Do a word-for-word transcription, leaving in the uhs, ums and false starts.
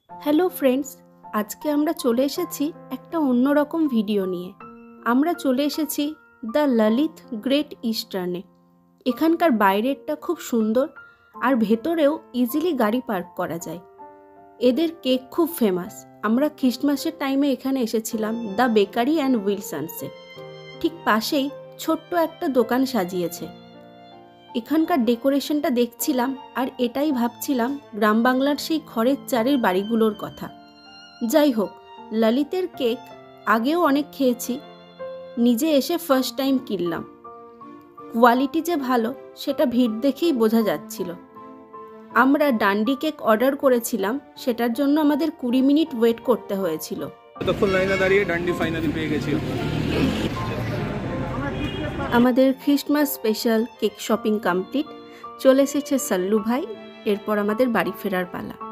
Hello friends, আজকে আমরা চলে এসেছি একটা অন্যরকম ভিডিও নিয়ে। আমরা চলে এসেছি দ্য ললিত গ্রেট ইস্টার্নে। এখানকার বাইরেরটা খুব সুন্দর আর ভেতরেও ইজিলি গাড়ি পার্ক করা যায়। এদের কেক খুব ফেমাস। আমরা খ্রিস্টমাসের টাইমে এখানে এসেছিলাম দ্য বেকারি অ্যান্ড উইলসনসে। ঠিক পাশেই ছোট্ট একটা দোকান সাজিয়েছে। এখানকার ডেকোরেশনটা দেখছিলাম আর এটাই ভাবছিলাম গ্রাম বাংলার সেই খড়ের চালের বাড়িগুলোর কথা। যাই হোক, ললিতের কেক আগেও অনেক খেয়েছি, নিজে এসে ফার্স্ট টাইম কিনলাম। কোয়ালিটি যে ভালো সেটা ভিড় দেখেই বোঝা যাচ্ছিল। আমরা ডান্ডি কেক অর্ডার করেছিলাম, সেটার জন্য আমাদের কুড়ি মিনিট ওয়েট করতে হয়েছিল। তখন লাইনে দাঁড়িয়ে ডান্ডি ফাইনালি পেয়ে গেছি। আমাদের Christmas special cake shopping complete. চলে এসেছে সাল্লু ভাই, এরপর আমাদের বাড়ি ফেরার পালা।